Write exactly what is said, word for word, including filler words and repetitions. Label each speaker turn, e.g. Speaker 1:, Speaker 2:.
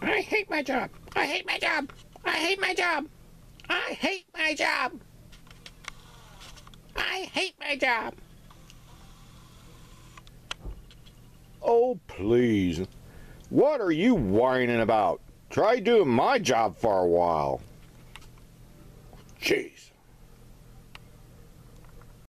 Speaker 1: I hate my job. I hate my job. I hate my job. I hate my job. I hate my job.
Speaker 2: Oh, please. What are you whining about? Try doing my job for a while. Jeez.